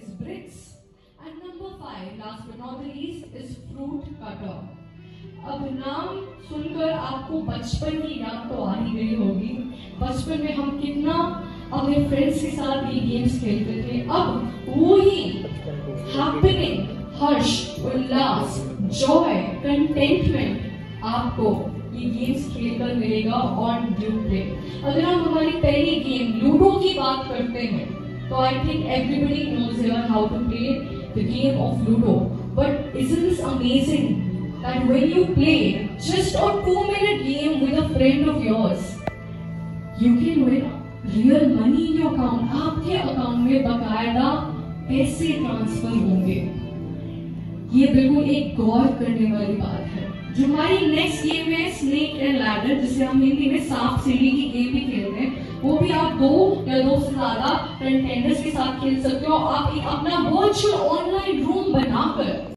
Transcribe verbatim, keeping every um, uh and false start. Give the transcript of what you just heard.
is bricks. And number five, last but not the least, is fruit cutter. अब नाम सुनकर आपको बचपन की याद तो आ ही गई होगी। बचपन में हम कितना अपने फ्रेंड्स के साथ ये गेम्स खेलते थे। अब वो ही हैपनिंग, हर्ष, उल्लास, जॉय, कंटेंटमेंट आपको ये गेम्स खेलकर मिलेगा ऑन ड्यूक प्ले। अगर हम हमारी पहली गेम लूडो की बात करते हैं तो I think everybody knows here how to play the game of ludo, but isn't this amazing that when you play just a two minute game with a friend of yours, you can win real money in your account. आपके account में बकायदा पैसे transfer होंगे। ये बिल्कुल एक गौर करने वाली बात है। जो हमारी नेक्स्ट गेम है स्नेक एंड लैडर, जिसे हम हिंदी में सांप सीढ़ी की गेम भी खेलते हैं, वो भी आप दो या दो से ज्यादा कंटेंडर्स के साथ खेल सकते हो। आप एक अपना वर्चुअल ऑनलाइन रूम बनाकर